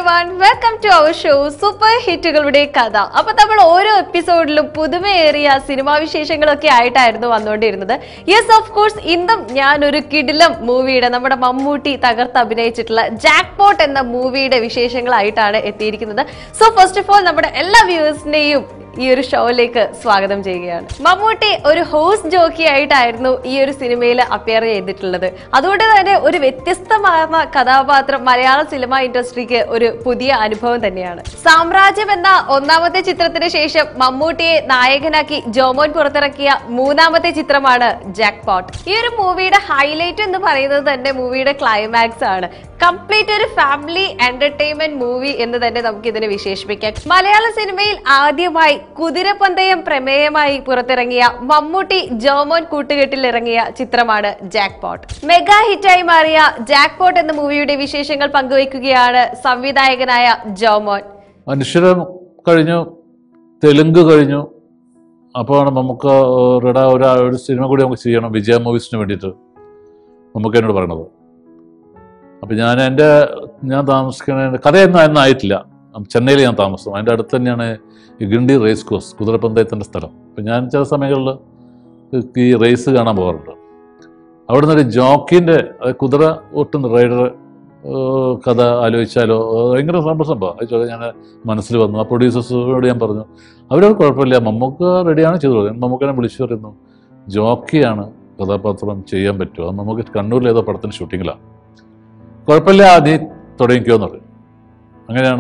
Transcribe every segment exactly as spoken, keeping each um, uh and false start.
everyone, welcome to our show Super Hitകളുടെ കഥ. അപ്പോൾ നമ്മൾ ഓരോ എപ്പിസോഡിലും പുതുമയേറിയ സിനിമാ വിശേഷങ്ങളൊക്കെ ആയിട്ടായിരുന്നു വന്നുകൊണ്ടിരുന്നത്. യെസ് ഓഫ് കോഴ്സ് ഇന്നും ഞാൻ ഒരു കിടിലം മൂവിയുടെ നമ്മുടെ മമ്മൂട്ടി തകർത്ത് അഭിനയിച്ചിട്ടുള്ള ജാക്ക്പോട്ട് എന്ന മൂവിയുടെ വിശേഷങ്ങളായിട്ടാണ് എത്തിയിരിക്കുന്നത്. സോ ഫസ്റ്റ് ഓഫ് ഓൾ നമ്മുടെ എല്ലാ വ്യൂവേഴ്സിനെയും ഈ ഒരു ഷോയിലേക്ക് സ്വാഗതം ചെയ്യുകയാണ്. മമ്മൂട്ടി ഒരു ഹോസ്റ്റ് ജോക്കി ആയിട്ടായിരുന്നു ഈ ഒരു സിനിമയിൽ അപ്പിയർ ചെയ്തിട്ടുള്ളത്. അതുകൊണ്ട് തന്നെ ഒരു വ്യത്യസ്തമായ കഥാപാത്രം മലയാള സിനിമ ഇൻഡസ്ട്രിക്ക് ഒരു പുതിയ അനുഭവം തന്നെയാണ്. സാമ്രാജ്യം എന്ന ഒന്നാമത്തെ ചിത്രത്തിന് ശേഷം മമ്മൂട്ടിയെ നായകനാക്കി ജോമോൻ പുറത്തിറക്കിയ മൂന്നാമത്തെ ചിത്രമാണ് ജാക്ക്പോട്ട്. ഈ ഒരു മൂവിയുടെ ഹൈലൈറ്റ് എന്ന് പറയുന്നത് തന്നെ മൂവിയുടെ ക്ലൈമാക്സ് ആണ്. കംപ്ലീറ്റ് ഒരു ഫാമിലി എന്റർടൈൻമെന്റ് മൂവി എന്ന് തന്നെ നമുക്ക് ഇതിനെ വിശേഷിപ്പിക്കാം. മലയാള സിനിമയിൽ ആദ്യമായി കുതിരപ്പന്തയം പ്രമേയമായി പുറത്തിറങ്ങിയ മമ്മൂട്ടി ജോമോൻ കൂട്ടുകെട്ടിൽ ഇറങ്ങിയ ചിത്രമാണ് ജാക്ക്പോട്ട്. മെഗാ ഹിറ്റായി മാറിയ ജാക്ക്പോട്ട് എന്ന മൂവിയുടെ വിശേഷങ്ങൾ പങ്കുവയ്ക്കുകയാണ് സംവിധായകനായ ജോമോൻ. മനുഷ്യരം കഴിഞ്ഞു, തെലുങ്ക് കഴിഞ്ഞു, അപ്പോൾ നമുക്ക് ഒരു സിനിമ കൂടി നമുക്ക് ചെയ്യണം വിജയ മൂവീസിന് വേണ്ടിയിട്ട് നമുക്ക് എന്നോട് പറയണത്. അപ്പം ഞാൻ എൻ്റെ ഞാൻ താമസിക്കുന്ന കഥയൊന്നും അന്ന് ആയിട്ടില്ല. ചെന്നൈയിൽ ഞാൻ താമസം, അതിൻ്റെ അടുത്ത് തന്നെയാണ് ഈ ഗിണ്ടി റേസ് കോഴ്സ് കുതിരപ്പന്തയത്തിൻ്റെ സ്ഥലം. അപ്പം ഞാൻ ചില സമയങ്ങളിൽ ഈ റേസ് കാണാൻ പോകാറുണ്ട്. അവിടെ നിന്നൊരു ജോക്കീൻ്റെ കുതിര ഓട്ടുന്ന റൈഡർ കഥ ആലോചിച്ചാലോ ഭയങ്കര സംഭവം അത് ഞാൻ മനസ്സിൽ വന്നു. ആ പ്രൊഡ്യൂസേഴ്സിനോട് ഞാൻ പറഞ്ഞു, അവരത് കുഴപ്പമില്ല, മമ്മൂക്ക റെഡിയാണ് ചെയ്തു. മമ്മൂക്കനെ വിളിച്ചു പറയുന്നു, ജോക്കിയാണ് കഥാപാത്രം ചെയ്യാൻ പറ്റുമോ, അത് നമുക്ക് കണ്ണൂരിൽ ഏതോ പടത്തിന് ഷൂട്ടിങ്ങിലാണ്, കുഴപ്പമില്ല നീ തുടങ്ങിക്കോന്ന് പറയും. അങ്ങനെയാണ്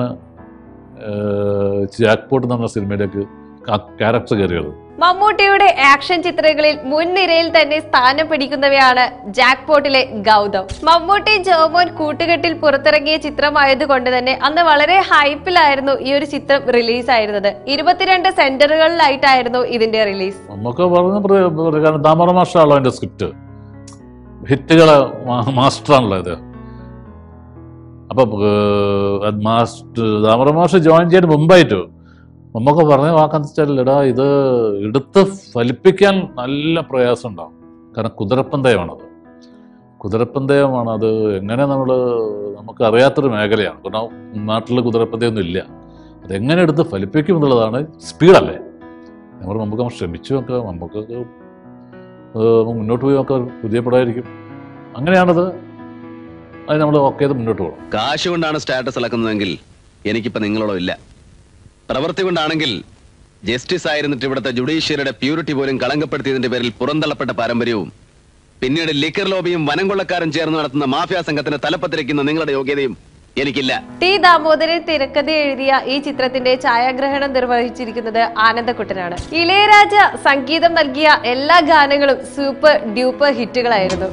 ജാക്ക്പോട്ട് എന്ന് പറഞ്ഞ സിനിമയിലേക്ക് ക്യാരക്ടർ കയറിയത്. മമ്മൂട്ടിയുടെ ആക്ഷൻ ചിത്രങ്ങളിൽ മുൻനിരയിൽ തന്നെ സ്ഥാനം പിടിക്കുന്നവയാണ് ജാക്ക്പോട്ടിലെ ഗൗതം. മമ്മൂട്ടി ജോമോൻ കൂട്ടുകെട്ടിൽ പുറത്തിറങ്ങിയ ചിത്രമായതുകൊണ്ട് തന്നെ അന്ന് വളരെ ഹൈപ്പിലായിരുന്നു ഈ ഒരു ചിത്രം റിലീസ് ആയിരുന്നത്. ഇരുപത്തിരണ്ട് സെന്ററുകളിലായിട്ടായിരുന്നു ഇതിന്റെ റിലീസ്. നമുക്ക് പറഞ്ഞ താമര മാഷാണല്ലോ അതിന്റെ സ്ക്രിപ്റ്റ്, ഹിറ്റുകളെ മാസ്റ്ററാണല്ലോ ഇത്. അപ്പൊ മാസ്റ്റർ താമര മാഷ് ജോയിൻ ചെയ്യാൻ മുമ്പായിട്ട് നമുക്ക് പറഞ്ഞ വാക്കെന്ന് വെച്ചാൽ, എടാ ഇത് എടുത്ത് ഫലിപ്പിക്കാൻ നല്ല പ്രയാസം ഉണ്ടാവും. കാരണം കുതിരപ്പന്തയമാണത്, കുതിരപ്പന്തയമാണ് അത്. എങ്ങനെ നമ്മൾ നമുക്ക് അറിയാത്തൊരു മേഖലയാണ്. കാരണം നാട്ടിൽ കുതിരപ്പന്തയൊന്നും ഇല്ല. അതെങ്ങനെ എടുത്ത് ഫലിപ്പിക്കും എന്നുള്ളതാണ്. സ്പീഡല്ലേ, നമ്മൾ നമുക്ക് നമ്മൾ ശ്രമിച്ചു നോക്കുക, നമുക്കൊക്കെ മുന്നോട്ട് പോയി നോക്കുക, പുതിയ പടമായിരിക്കും. അങ്ങനെയാണത്. അത് നമ്മൾ ഓക്കെ ചെയ്ത് മുന്നോട്ട് പോകണം. കാശ് കൊണ്ടാണ് സ്റ്റാറ്റസ് ഇളക്കുന്നതെങ്കിൽ എനിക്കിപ്പോൾ നിങ്ങളോടോ ഇല്ല. പ്രവൃത്തി കൊണ്ടാണെങ്കിൽ ജസ്റ്റിസ് ആയിരുന്നിട്ട് ഇവിടുത്തെ ജുഡീഷ്യറിയുടെ പ്യൂരിറ്റി പോലും കളങ്കപ്പെടുത്തിയതിന്റെ പേരിൽ പുറന്തള്ളപ്പെട്ട പാരമ്പര്യവും പിന്നീട് ലിക്കർ ലോബിയും വനം കൊള്ളക്കാരും ചേർന്ന് നടത്തുന്ന മാഫിയ സംഘത്തിന് തലപ്പത്തിരിക്കുന്ന നിങ്ങളുടെ യോഗ്യതയും എനിക്കില്ല. ടി ദാമോദരൻ തിരക്കഥ എഴുതിയ ഈ ചിത്രത്തിന്റെ ഛായാഗ്രഹണം നിർവഹിച്ചിരിക്കുന്നത് ആനന്ദക്കുട്ടനാണ്. ഇളയരാജ സംഗീതം നൽകിയ എല്ലാ ഗാനങ്ങളും സൂപ്പർ ഡ്യൂപ്പർ ഹിറ്റുകളായിരുന്നു.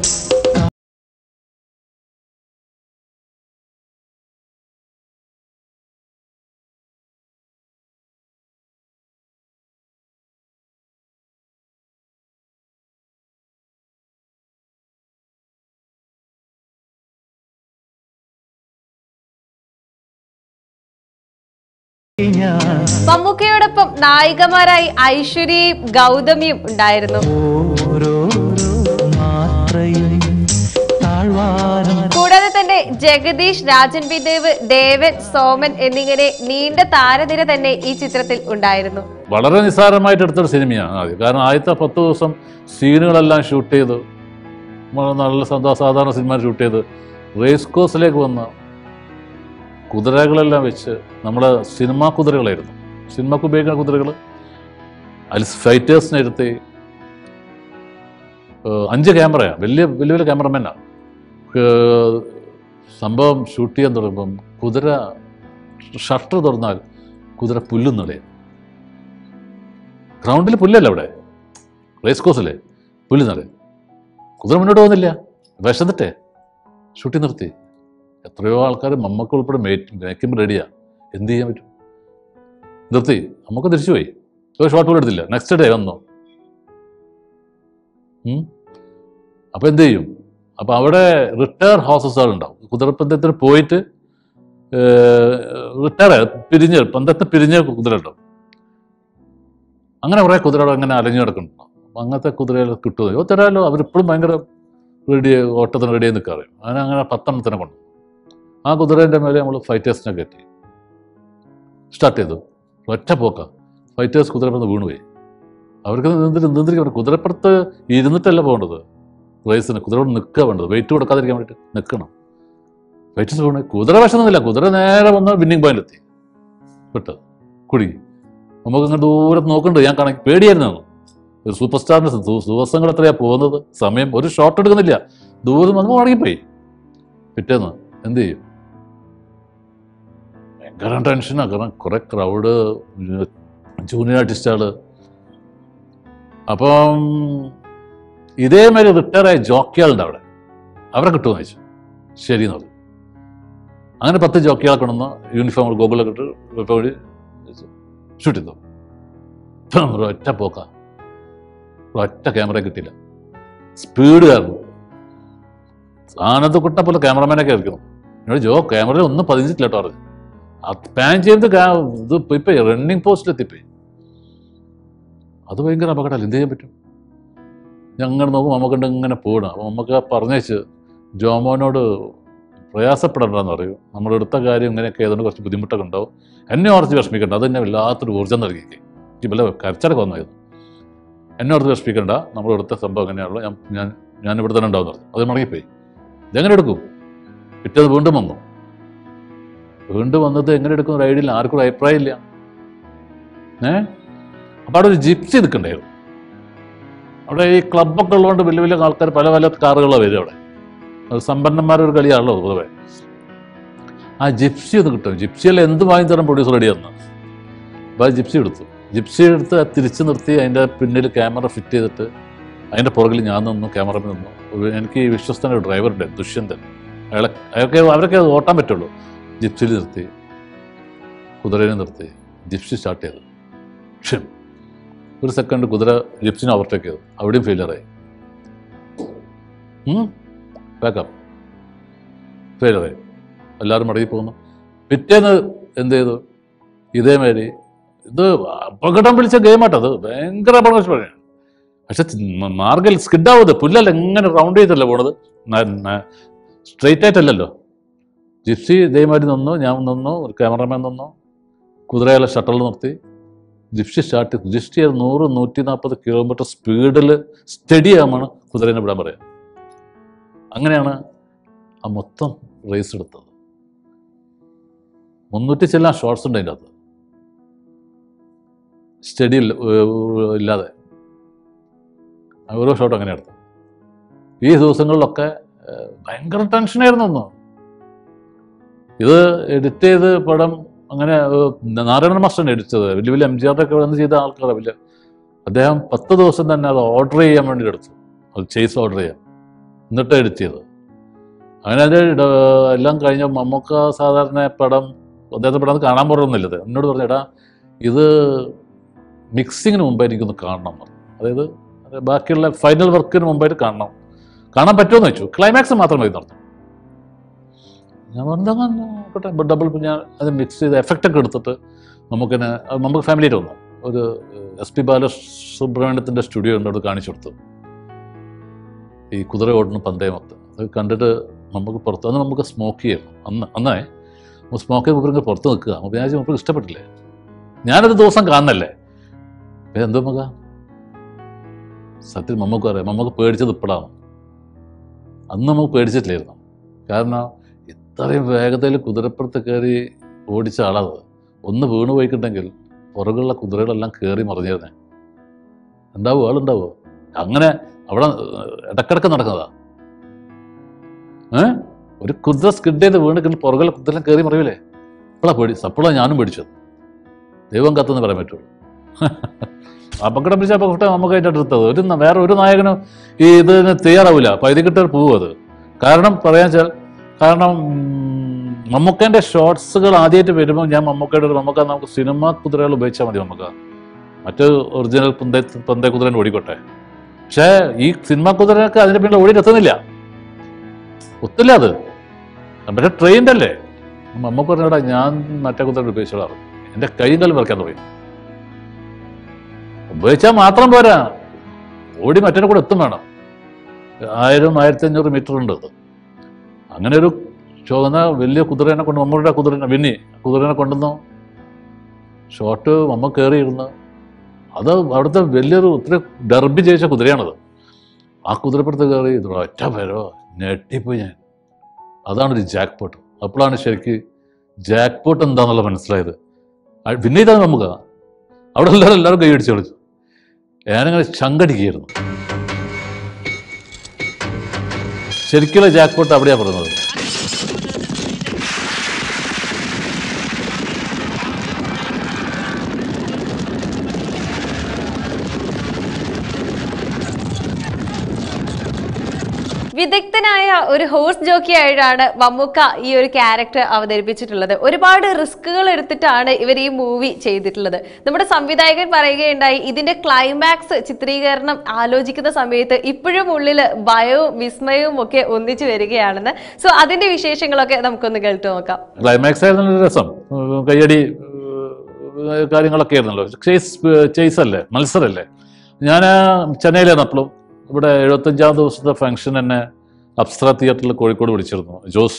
മമ്മൂക്കയോടൊപ്പം നായികമാരായി ഐശ്വര്യയും ഗൗതമിയും ഉണ്ടായിരുന്നു. കൂടാതെ തന്നെ ജഗദീഷ്, രാജൻ ബി ദേവ്, ദേവൻ, സോമൻ എന്നിങ്ങനെ നീണ്ട താരനിര തന്നെ ഈ ചിത്രത്തിൽ ഉണ്ടായിരുന്നു. വളരെ നിസ്സാരമായിട്ട് എടുത്തൊരു സിനിമയാണ് ആദ്യം. കാരണം ആദ്യത്തെ പത്ത് ദിവസം സീനുകളെല്ലാം ഷൂട്ട് ചെയ്ത് നല്ല സാധാരണ സിനിമ ഷൂട്ട് ചെയ്ത് റേസ് കോഴ്സിലേക്ക് വന്ന് കുതിരകളെല്ലാം വെച്ച് നമ്മുടെ സിനിമാ കുതിരകളായിരുന്നു, സിനിമക്ക് ഉപയോഗിക്കുന്ന കുതിരകൾ. അതിൽ ഫൈറ്റേഴ്സിനെ ഇരുത്തി അഞ്ച് ക്യാമറയാണ്, വലിയ വലിയ വലിയ ക്യാമറമാനാണ്. സംഭവം ഷൂട്ട് ചെയ്യാൻ തുടങ്ങുമ്പം കുതിര ഷട്ടർ തുറന്നാൽ കുതിര പുല്ലും നിളയും. ഗ്രൗണ്ടിൽ പുല്ലല്ല, അവിടെ റേസ് കോഴ്സിലെ പുല്ല് നിറയും. കുതിര മുന്നോട്ട് പോകുന്നില്ല, വിശന്നിട്ടേ ഷൂട്ടിങ് നിർത്തി. എത്രയോ ആൾക്കാർ മമ്മക്ക് ഉൾപ്പെടെ മേക്കുമ്പോൾ റെഡിയാണ്, എന്ത് ചെയ്യാൻ പറ്റും, നിർത്തി. നമുക്ക് തിരിച്ചു പോയി, ഒരു ഷോട്ട് പോലും എടുത്തില്ല. നെക്സ്റ്റ് ഡേ വന്നു. അപ്പം എന്ത് ചെയ്യും? അപ്പം അവിടെ റിട്ടയർ ഹോസസുകൾ ഉണ്ടാവും. കുതിരപ്പന്തയത്തിന് പോയിട്ട് റിട്ടയർ പിരിഞ്ഞ് പന്തത്തെ പിരിഞ്ഞ കുതിര ഉണ്ടാവും. അങ്ങനെ കുറേ കുതിരകൾ അങ്ങനെ അലഞ്ഞു കിടക്കുന്നുണ്ടാവും. അപ്പം അങ്ങനത്തെ കുതിരകൾ കിട്ടുമോ തരാമല്ലോ. അവരിപ്പോഴും ഭയങ്കര റെഡി, ഓട്ടത്തിന് റെഡിയായി നിൽക്കാറ്. അങ്ങനെ അങ്ങനെ പത്തെണ്ണത്തിനെ കൊണ്ടു. ആ കുതിരേൻ്റെ മേലെ നമ്മൾ ഫൈറ്റേഴ്സിനെ കയറ്റി സ്റ്റാർട്ട് ചെയ്തു. ഒറ്റ പോക്ക ഫൈറ്റേഴ്സ് കുതിരപ്പുറത്ത് വീണുപോയി. അവർക്ക് നിന്നിട്ട് നിന്നിരിക്കാൻ കുതിരപ്പുറത്ത് ഇരുന്നിട്ടല്ല പോകേണ്ടത്, റേസിന് കുതിരയോട് നിൽക്കുക വേണ്ടത്, വെയിറ്റ് കൊടുക്കാതിരിക്കാൻ വേണ്ടിയിട്ട് നിൽക്കണം. ഫൈറ്റേഴ്സ് വീണ് കുതിര വിഷമൊന്നുമില്ല, കുതിര നേരെ വന്ന് വിന്നിങ് പോയിന്റിലെത്തി. പെട്ട് കുടുങ്ങി. നമുക്ക് ഇങ്ങനെ ദൂരത്ത് നോക്കണ്ട്, ഞാൻ കണക്ക് പേടിയായിരുന്നു. ഒരു സൂപ്പർ സ്റ്റാറിൻ്റെ ദിവസങ്ങൾ എത്രയാണ് പോകുന്നത്, സമയം ഒരു ഷോട്ട് എടുക്കുന്നില്ല, ദൂരം വന്ന് മടങ്ങിപ്പോയി. പിറ്റേന്ന് എന്ത് ചെയ്യും? ഭയങ്കര ടെൻഷനാണ്. കാരണം കുറെ ക്രൗഡ്, ജൂനിയർ ആർട്ടിസ്റ്റുകൾ. അപ്പം ഇതേമാതിരി റിട്ടയറായ ജോക്കിയാളുണ്ട് അവിടെ, അവരെ കിട്ടുമെന്ന് ചോദിച്ചു. ശരിയെന്ന് പറഞ്ഞു. അങ്ങനെ പത്ത് ജോക്കിയാളെ കൊണ്ടുവന്ന് യൂണിഫോം ഗോകുലൊക്കെ ഇട്ട് ഇപ്പോൾ വഴി ഷൂട്ട് ചെയ്തു. ഒറ്റ പോക്ക, ഒറ്റ ക്യാമറ കിട്ടിയില്ല. സ്പീഡ് കാരണം ആനന്ദക്കുട്ട പോലെ ക്യാമറമാനൊക്കെ ആയിരിക്കണം. എന്നോട് ജോ ക്യാമറയിൽ ഒന്നും പതിഞ്ഞിട്ടില്ല കേട്ടോ പറഞ്ഞു. അത് പാൻ ചെയ്ത് ഇത് ഇപ്പൊ റണ്ണിങ് പോസ്റ്റിലെത്തിപ്പോയി. അത് ഭയങ്കര അപകടമല്ല, എന്ത് ചെയ്യാൻ പറ്റും? ഞങ്ങൾ നോക്കും നമുക്കുണ്ട് ഇങ്ങനെ പോകണം. അപ്പം നമുക്ക് പറഞ്ഞേച്ച് ജോമോനോട് പ്രയാസപ്പെടണ്ടെന്ന് പറയും. നമ്മളെടുത്ത കാര്യം ഇങ്ങനെയൊക്കെ ആയതുകൊണ്ട് കുറച്ച് ബുദ്ധിമുട്ടൊക്കെ ഉണ്ടാവും, എന്നെ ഓർത്ത് വിഷമിക്കണ്ട, അത് തന്നെ വല്ലാത്തൊരു ഊർജ്ജം നൽകി. വല്ല കരച്ചടക്കം വന്നായിരുന്നു. എന്നെ ഓർത്ത് വിഷമിക്കണ്ട, നമ്മളെടുത്ത സംഭവം എങ്ങനെയാണല്ലോ, ഞാൻ ഞാൻ ഞാൻ ഇവിടെ തന്നെ ഉണ്ടാവും പറഞ്ഞു. അത് മടങ്ങിപ്പോയി. ഇതെങ്ങനെ എടുക്കും? പിറ്റേത് വീണ്ടും വന്നു. വീണ്ടും വന്നത് എങ്ങനെ എടുക്കും റൈഡിൽ ആർക്കും ഒരു അഭിപ്രായം ഇല്ല. ഏഹ് അപ്പം അവിടെ ഒരു ജിപ്സി നിൽക്കണ്ടായിരുന്നു. അവിടെ ഈ ക്ലബ്ബൊക്കെ ഉള്ളതുകൊണ്ട് വലിയ വലിയ ആൾക്കാർ പല പല കാറുകളാണ് വരും അവിടെ. അത് സമ്പന്നന്മാരൊരു കളിയാണല്ലോ പൊതുവെ. ആ ജിപ്സി ഒന്ന് കിട്ടും. ജിപ്സിയിൽ എന്ത് വാങ്ങി തരാൻ പ്രൊഡ്യൂസർ റെഡി തന്നു. അപ്പോൾ ആ ജിപ്സി എടുത്തു. ജിപ്സി എടുത്ത് തിരിച്ച് നിർത്തി അതിൻ്റെ പിന്നിൽ ക്യാമറ ഫിറ്റ് ചെയ്തിട്ട് അതിൻ്റെ പുറകിൽ ഞാൻ നിന്നു, ക്യാമറയിൽ നിന്നു. ഒരു എനിക്ക് വിശ്വസ്തന ഒരു ഡ്രൈവറുണ്ട്, ദുഷ്യന്തൻ. അയാളെ അയാൾക്ക് അവരൊക്കെ അത് ഓട്ടാൻ പറ്റുള്ളൂ. ജിപ്സിയിൽ നിർത്തി, കുതിരനെ നിർത്തി, ജിപ്സി സ്റ്റാർട്ട് ചെയ്തു. ക്ഷേ ഒരു സെക്കൻഡ് കുതിര ജിപ്സിനെ ഓവർടേക്ക് ചെയ്തു. അവിടെയും ഫെയിലറായി. ബാക്കപ്പ് ഫെയിലറായി. എല്ലാവരും മടങ്ങി പോകുന്നു. പിറ്റേന്ന് എന്ത് ചെയ്തു? ഇതേമാതിരി ഇത് അപകടം പിടിച്ച ഗെയിമാട്ടത്, ഭയങ്കര അപകടം പറയാം. പക്ഷെ മാർഗൽ സ്കിഡാവത് പുല്ലല്ല, എങ്ങനെ റൗണ്ട് ചെയ്തല്ലേ പോണത്, സ്ട്രെയിറ്റ് ആയിട്ടല്ലല്ലോ. ജിപ്സി ഇതേമാതിരി നിന്നു, ഞാൻ നിന്നു, ഒരു ക്യാമറമാൻ നിന്നു, കുതിരയാളെ ഷട്ടറിൽ നിർത്തി, ജിപ്സി സ്റ്റാർട്ട് ചെയ്തു. ജിപ്സി നൂറ് നൂറ്റി നാൽപ്പത് കിലോമീറ്റർ സ്പീഡിൽ സ്റ്റഡി ആകുമ്പോൾ കുതിരേനെ വിടാൻ പറയാം. അങ്ങനെയാണ് ആ മൊത്തം റേസ് എടുത്തത്. മുന്നൂറ്റി ചെല്ലാം ഷോർട്സ് ഉണ്ട് അതിൻ്റെ അകത്ത്, സ്റ്റഡി ഇല്ലാതെ ഓരോ ഷോട്ട് അങ്ങനെ എടുത്തു. ഈ ദിവസങ്ങളിലൊക്കെ ഭയങ്കര ടെൻഷനായിരുന്നു. ഒന്ന് ഇത് എഡിറ്റ് ചെയ്ത് പടം അങ്ങനെ നാരായണ മാസ്റ്ററാണ് എഡിറ്റത്. വലിയ വലിയ എം ജി ആറിൻ്റെ വന്ന് ചെയ്ത ആൾക്കാരാണ് വലിയ. അദ്ദേഹം പത്ത് ദിവസം തന്നെ അത് ഓർഡർ ചെയ്യാൻ വേണ്ടി എടുത്തു, അത് ചേസ് ഓർഡർ ചെയ്യാൻ, എന്നിട്ട് എഡിറ്റ് ചെയ്തത്. അങ്ങനെ അത് എല്ലാം കഴിഞ്ഞ മമ്മൂക്ക സാധാരണ പടം അദ്ദേഹത്തെ പടം കാണാൻ പോകുന്നില്ലത്. എന്നോട് പറഞ്ഞു, എടാ ഇത് മിക്സിങ്ങിന് മുമ്പായിട്ട് എനിക്കൊന്ന് കാണണം എന്ന് പറഞ്ഞു. അതായത് ബാക്കിയുള്ള ഫൈനൽ വർക്കിന് മുമ്പായിട്ട് കാണണം, കാണാൻ പറ്റുമെന്ന് വെച്ചു. ക്ലൈമാക്സ് മാത്രം മതി നടത്തും. ഞാൻ പറഞ്ഞോട്ടെ ഡബിൾ. ഞാൻ അത് മിക്സ് ചെയ്ത് എഫക്റ്റൊക്കെ എടുത്തിട്ട് നമുക്കിനെ നമുക്ക് ഫാമിലിയിട്ട് വന്നു. ഒരു എസ് പി ബാലസുബ്രഹ്മണ്യത്തിൻ്റെ സ്റ്റുഡിയോ ഉണ്ട്, അവിടെ കാണിച്ചു കൊടുത്തു. ഈ കുതിര ഓടുന്ന പന്തയമൊത്ത് അത് കണ്ടിട്ട് നമുക്ക് പുറത്ത് അന്ന് നമുക്ക് സ്മോക്ക് ചെയ്യണം. അന്ന് അന്നേ സ്മോക്ക് ചെയ്ത് മുപ്പർക്ക് പുറത്ത് നിൽക്കുക. അപ്പോൾ ഞാൻ മുപ്പർക്ക് ഇഷ്ടപ്പെട്ടില്ലേ, ഞാനൊരു ദിവസം കാണണല്ലേ. എന്തോ മക സത്യം നമുക്ക് അറിയാം, നമുക്ക് പേടിച്ചത് ഇപ്പോഴാണ്. അന്ന് നമുക്ക് പേടിച്ചിട്ടില്ലായിരുന്നു. കാരണം ഇത്രയും വേഗതയിൽ കുതിരപ്പുറത്ത് കയറി ഓടിച്ച ആളത്. ഒന്ന് വീണ് പോയിട്ടുണ്ടെങ്കിൽ പുറകുള്ള കുതിരകളെല്ലാം കയറി മറിഞ്ഞിരുന്നേ. ഉണ്ടാവുമോ ആളുണ്ടാവുമോ? അങ്ങനെ അവിടെ ഇടക്കിടക്ക് നടക്കുന്നതാ. ഏഹ് ഒരു കുതിര സ്കിഡ് ചെയ്ത് വീണിട്ട് പുറകുള്ള കുതിര കയറി മറിയില്ലേ. അപ്പോഴാണ് പേടി. അപ്പോഴാണ് ഞാനും പേടിച്ചത്. ദൈവം കത്തെന്ന് പറയാൻ പറ്റുള്ളൂ. അപകടം പിടിച്ച അപകടം നമുക്ക് അതിൻ്റെ അടുത്തത് ഒരു വേറെ ഒരു നായകനും ഈ ഇതിന് തയ്യാറാവില്ല. പൈതിക്കിട്ടൊരു പോവും അത്. കാരണം പറയാൻ വെച്ചാൽ കാരണം മമ്മൂക്കേൻ്റെ ഷോർട്സുകൾ ആദ്യമായിട്ട് വരുമ്പോൾ ഞാൻ മമ്മൂക്കയുടെ ഒരു മമ്മൂക്ക നമുക്ക് സിനിമ കുതിരകൾ ഉപയോഗിച്ചാൽ മതി. മമ്മൂക്ക മറ്റ് ഒറിജിനൽ പന്തേ പന്തേ കുതിരനെ ഓടിക്കോട്ടെ. പക്ഷേ ഈ സിനിമ കുതിരനൊക്കെ അതിൻ്റെ പിന്നിൽ ഓടിയെത്തുന്നില്ല, ഒത്തില്ല അത്. പക്ഷേ ട്രെയിൻ്റെ അല്ലേ. മമ്മൂക്ക പറഞ്ഞാ ഞാൻ മറ്റേ കുതിര ഉപയോഗിച്ചോളാറ്. എൻ്റെ കൈയും കാലും വരയ്ക്കാൻ തുടങ്ങി. ഉപയോഗിച്ചാൽ മാത്രം പോരാ, ഓടി മറ്റേ കൂടെ എത്തും വേണം. ആയിരം ആയിരത്തി അഞ്ഞൂറ് മീറ്റർ ഉണ്ട് അത്. അങ്ങനെ ഒരു ചുവന്ന വലിയ കുതിരേനെ കൊണ്ട് നമ്മളുടെ കുതിരനെ വിന്നി കുതിരനെ കൊണ്ടുവന്നു ഷോട്ട് നമ്മ കയറിയിരുന്നു. അത് അവിടുത്തെ വലിയൊരു ഒത്തിരി ഡർബി ജയിച്ച കുതിരയാണത്. ആ കുതിരപ്പുറത്ത് കയറി ഇത് ഒറ്റ പേരോ ഞെട്ടിപ്പോയി ഞാൻ. അതാണ് ഒരു ജാക്ക്പോട്ട്. അപ്പോഴാണ് ശരിക്ക് ജാക്ക്പോട്ട് എന്താണെന്നുള്ളത് മനസ്സിലായത്. പിന്നെ ഇതാണ് നമുക്ക് അവിടെ എല്ലാവരും എല്ലാവരും കൈയടിച്ച് കളിച്ചു. ഞാനങ്ങനെ ചങ്കടിക്കുകയായിരുന്നു. ശരിക്കുള്ള ജാക്ക്പോട്ട് അവിടെയാണ് പറയുന്നത്. വിദഗ്ധനായ ഒരു ഹോഴ്സ് ജോക്കി ആയിട്ടാണ് മമ്മൂക്ക ഈ ഒരു ക്യാരക്ടർ അവതരിപ്പിച്ചിട്ടുള്ളത്. ഒരുപാട് റിസ്കുകൾ എടുത്തിട്ടാണ് ഇവർ ഈ മൂവി ചെയ്തിട്ടുള്ളത്. നമ്മുടെ സംവിധായകൻ പറയുകയുണ്ടായി, ഇതിന്റെ ക്ലൈമാക്സ് ചിത്രീകരണം ആലോചിക്കുന്ന സമയത്ത് ഇപ്പോഴും ഉള്ളിൽ ഭയവും വിസ്മയവും ഒക്കെ ഒന്നിച്ചു വരികയാണെന്ന്. സോ അതിന്റെ വിശേഷങ്ങളൊക്കെ നമുക്കൊന്ന് കേട്ടു നോക്കാം. ക്ലൈമാക്സ് ആയിരുന്നല്ലോ രസം, കയ്യടി കാര്യങ്ങളൊക്കെ ആയിരുന്നല്ലോ. ചേസ് ചേസ് അല്ലേ, മത്സരമല്ലേ. ഞാൻ ചെന്നൈയിലായിരുന്നപ്പോഴും ഇവിടെ എഴുപത്തഞ്ചാം ദിവസത്തെ ഫംഗ്ഷൻ എന്നെ അപ്സര തിയേറ്ററിൽ കോഴിക്കോട് വിളിച്ചിരുന്നു ജോസ്.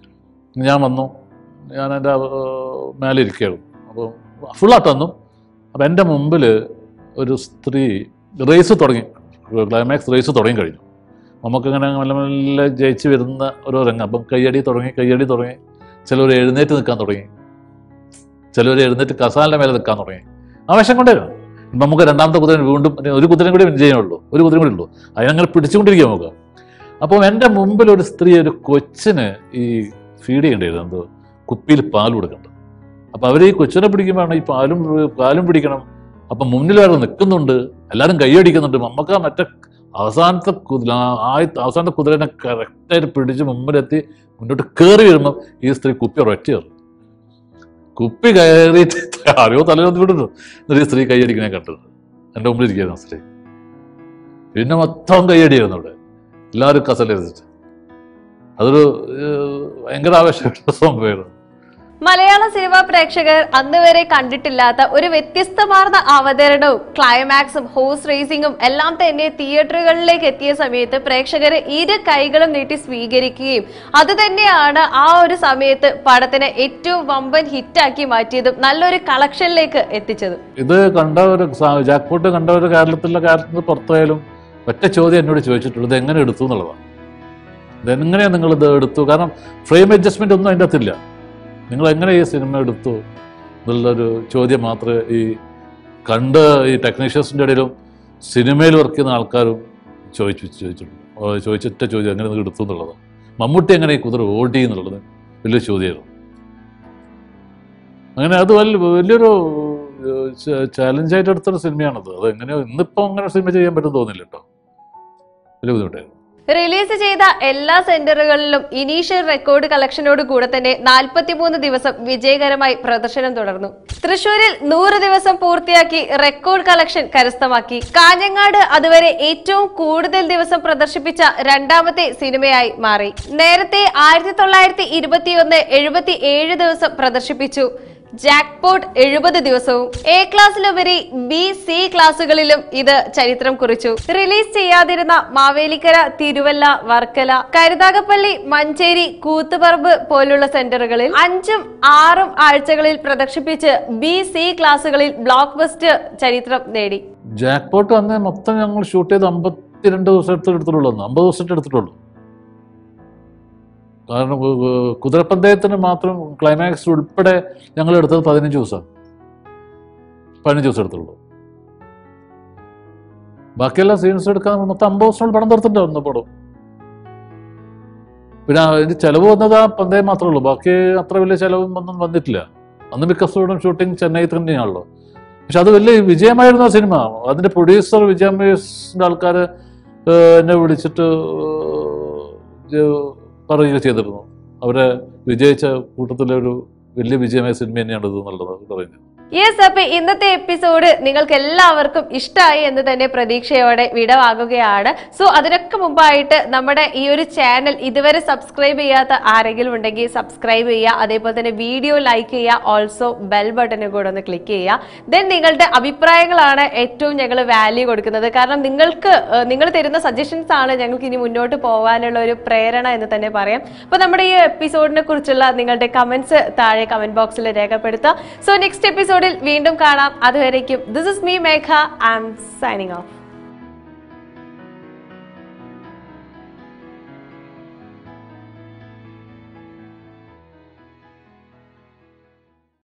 ഞാൻ വന്നു, ഞാൻ എൻ്റെ മേലെ ഇരിക്കുകയായിരുന്നു. അപ്പോൾ ഫുള്ളായിട്ട് വന്നു. അപ്പം എൻ്റെ മുമ്പിൽ ഒരു സ്ത്രീ റേസ് തുടങ്ങി, ക്ലൈമാക്സ് റേസ് തുടങ്ങി കഴിഞ്ഞു. നമുക്കിങ്ങനെ മെല്ലെ മെല്ലെ ജയിച്ച് വരുന്ന ഓരോ രംഗം. അപ്പം കയ്യടി തുടങ്ങി കയ്യടി തുടങ്ങി ചിലർ എഴുന്നേറ്റ് നിൽക്കാൻ തുടങ്ങി, ചിലർ എഴുന്നേറ്റ് കസാലിൻ്റെ മേലെ നിൽക്കാൻ തുടങ്ങി. ആവേശം കൊണ്ടായിരുന്നു. നമുക്ക് രണ്ടാമത്തെ കുതിര വീണ്ടും ഒരു കുതിരയും കൂടി വിജയമുള്ളൂ, ഒരു കുതിരയും കൂടി ഉള്ളൂ. അതിനങ്ങനെ പിടിച്ചുകൊണ്ടിരിക്കുക നമുക്ക്. അപ്പോൾ എൻ്റെ മുമ്പിൽ ഒരു സ്ത്രീ ഒരു കൊച്ചിന് ഈ ഫീഡ് ചെയ്യേണ്ടിയിരുന്നു, എന്തോ കുപ്പിയിൽ പാൽ കൊടുക്കണ്ട. അപ്പോൾ അവർ ഈ കൊച്ചിനെ പിടിക്കുമ്പോഴാണ് ഈ പാലും പാലും പിടിക്കണം. അപ്പം മുന്നിൽ വേറെ നിൽക്കുന്നുണ്ട്, എല്ലാവരും കൈയടിക്കുന്നുണ്ട്. നമുക്ക് മറ്റേ അവസാനത്തെ കുതിര ആ അവസാനത്തെ കുതിരനെ കറക്റ്റായിട്ട് പിടിച്ച് മുമ്പിലെത്തി മുന്നോട്ട് കയറി വരുമ്പോൾ ഈ സ്ത്രീ കുപ്പി ഒറ്റ കയറി കുപ്പി കയറിയിട്ട് ആരോ തലയൊന്ന് വിടുന്നു. എന്നൊരു സ്ത്രീ കൈയടിക്കണേ കണ്ടത് എൻ്റെ മുമ്പിൽ ഇരിക്കുന്ന സ്ത്രീ. പിന്നെ മൊത്തം കൈയടിയായിരുന്നു അവിടെ, എല്ലാവരും കസലെടുത്തിട്ട്. അതൊരു ഭയങ്കര ആവേശപ്പെട്ട സംഭവമായിരുന്നു. മലയാള സിനിമാ പ്രേക്ഷകർ അന്ന് വരെ കണ്ടിട്ടില്ലാത്ത ഒരു വ്യത്യസ്തമാർന്ന അവതരണവും ക്ലൈമാക്സും ഹോഴ്സ് റേസിംഗും എല്ലാം തന്നെ തിയേറ്ററുകളിലേക്ക് എത്തിയ സമയത്ത് പ്രേക്ഷകരെ ഇരു കൈകളും നീട്ടി സ്വീകരിക്കുകയും അത് തന്നെയാണ് ആ ഒരു സമയത്ത് പടത്തിനെ ഏറ്റവും വമ്പൻ ഹിറ്റാക്കി മാറ്റിയതും നല്ലൊരു കളക്ഷനിലേക്ക് എത്തിച്ചതും. ഇത് കണ്ട ഒരു ജാക്ക്പോട്ട് കണ്ട ഒരു കേരളത്തിലെ കാര്യത്തിൽ പുറത്തായാലും ഒറ്റ ചോദ്യം എന്നോട് ചോദിച്ചിട്ടുള്ളത് ഇത് എങ്ങനെ എടുത്തു എന്നുള്ളതാണ്. ഇതെങ്ങനെയാണ് നിങ്ങൾ ഇത് എടുത്തു? കാരണം ഫ്രെയിം അഡ്ജസ്റ്റ്മെന്റ് ഒന്നും അതിൻ്റെ അകത്തില്ല. നിങ്ങൾ എങ്ങനെ ഈ സിനിമ എടുത്തു എന്നുള്ളൊരു ചോദ്യം മാത്രമേ ഈ കണ്ട് ഈ ടെക്നീഷ്യൻസിൻ്റെ ഇടയിലും സിനിമയിൽ വർക്ക് ചെയ്യുന്ന ആൾക്കാരും ചോദിച്ചു ചോദിച്ചിട്ടുള്ളൂ. ചോദിച്ചിട്ട ചോദ്യം എങ്ങനെ നിങ്ങൾ എടുത്തു എന്നുള്ളതാണ്. മമ്മൂട്ടി എങ്ങനെ ഈ കുതിര ഓടി എന്നുള്ളത് വലിയൊരു ചോദ്യമായിരുന്നു. അങ്ങനെ അത് വലിയ വലിയൊരു ചാലഞ്ചായിട്ട് എടുത്തൊരു സിനിമയാണത്. അത് എങ്ങനെയോ ഇന്നിപ്പോൾ അങ്ങനെ സിനിമ ചെയ്യാൻ പറ്റും തോന്നില്ല കേട്ടോ, വലിയ ബുദ്ധിമുട്ടായിരുന്നു. റിലീസ് ചെയ്ത എല്ലാ സെന്ററുകളിലും ഇനീഷ്യൽ റെക്കോർഡ് കളക്ഷനോട് കൂടെ തന്നെ നാൽപ്പത്തിമൂന്ന് ദിവസം വിജയകരമായി പ്രദർശനം തുടർന്നു. തൃശൂരിൽ നൂറ് ദിവസം പൂർത്തിയാക്കി റെക്കോർഡ് കളക്ഷൻ കരസ്ഥമാക്കി. കാഞ്ഞങ്ങാട് അതുവരെ ഏറ്റവും കൂടുതൽ ദിവസം പ്രദർശിപ്പിച്ച രണ്ടാമത്തെ സിനിമയായി മാറി. നേരത്തെ ആയിരത്തി തൊള്ളായിരത്തി ഇരുപത്തിയൊന്ന് എഴുപത്തി ഏഴ് ദിവസം പ്രദർശിപ്പിച്ചു. ജാക്ക്പോട്ട് എഴുപത് ദിവസവും. എ ക്ലാസ്സിലുപരി ബി സി ക്ലാസുകളിലും ഇത് ചരിത്രം കുറിച്ചു. റിലീസ് ചെയ്യാതിരുന്ന മാവേലിക്കര, തിരുവല്ല, വർക്കല, കരുനാഗപ്പള്ളി, മഞ്ചേരി, കൂത്തുപറമ്പ് പോലുള്ള സെന്ററുകളിൽ അഞ്ചും ആറും ആഴ്ചകളിൽ പ്രദർശിപ്പിച്ച് ബി സി ക്ലാസുകളിൽ ബ്ലോക്ക് ബസ്റ്റർ ചരിത്രം നേടി. ജാക്ക്പോട്ട് അന്ന് മൊത്തം ഞങ്ങൾ ഷൂട്ട് ചെയ്ത് അമ്പത്തിരണ്ട് ദിവസം എടുത്തിട്ടുള്ളൂ, അമ്പത് ദിവസം എടുത്തിട്ടുള്ളൂ. കാരണം കുതിരപ്പന്തയത്തിന് മാത്രം ക്ലൈമാക്സ് ഉൾപ്പെടെ ഞങ്ങൾ എടുത്തത് പതിനഞ്ച് ദിവസം പതിനഞ്ച് ദിവസം എടുത്തുള്ളൂ. ബാക്കിയെല്ലാം സീൻസ് എടുക്കാൻ മൊത്തം അമ്പത് ദിവസം പടം തീർത്തിട്ടുണ്ടായിരുന്നു പടം. പിന്നെ അതിന്റെ ചെലവ് വന്നത് ആ പന്തയം മാത്രമേ ഉള്ളൂ, ബാക്കി അത്ര വലിയ ചെലവും ഒന്നും വന്നിട്ടില്ല. അന്ന് മിക്കപ്പോഴും ഷൂട്ടിങ് ചെന്നൈ തന്നെയാണല്ലോ. പക്ഷെ അത് വലിയ വിജയമായിരുന്നു ആ സിനിമ. അതിന്റെ പ്രൊഡ്യൂസർ വിജയമേഴ്സിന്റെ ആൾക്കാർ എന്നെ വിളിച്ചിട്ട് പറയുക ചെയ്തിരുന്നു. അവരെ വിജയിച്ച കൂട്ടത്തിലെ ഒരു വലിയ വിജയമായ സിനിമ തന്നെയാണ് ഇത് എന്നുള്ളത് പറയുന്നത്. യെസ്, അപ്പൊ ഇന്നത്തെ എപ്പിസോഡ് നിങ്ങൾക്ക് എല്ലാവർക്കും ഇഷ്ടമായി എന്ന് തന്നെ പ്രതീക്ഷയോടെ വിടവാകുകയാണ്. സോ അതിനൊക്കെ മുമ്പായിട്ട് നമ്മുടെ ഈ ഒരു ചാനൽ ഇതുവരെ സബ്സ്ക്രൈബ് ചെയ്യാത്ത ആരെങ്കിലും ഉണ്ടെങ്കിൽ സബ്സ്ക്രൈബ് ചെയ്യുക. അതേപോലെ തന്നെ വീഡിയോ ലൈക്ക് ചെയ്യുക. ഓൾസോ ബെൽ ബട്ടനും കൂടെ ഒന്ന് ക്ലിക്ക് ചെയ്യുക. ദെൻ നിങ്ങളുടെ അഭിപ്രായങ്ങളാണ് ഏറ്റവും ഞങ്ങൾ വാല്യൂ കൊടുക്കുന്നത്. കാരണം നിങ്ങൾക്ക് നിങ്ങൾ തരുന്ന സജഷൻസ് ആണ് ഞങ്ങൾക്ക് ഇനി മുന്നോട്ട് പോകാനുള്ള ഒരു പ്രേരണ എന്ന് തന്നെ പറയാം. അപ്പൊ നമ്മുടെ ഈ എപ്പിസോഡിനെ കുറിച്ചുള്ള നിങ്ങളുടെ കമന്റ്സ് താഴെ കമന്റ് ബോക്സിൽ രേഖപ്പെടുത്തുക. സോ നെക്സ്റ്റ് എപ്പിസോഡിൽ വീണ്ടും കാണാം. അതുവരേക്കും this is me Megha. I am signing of.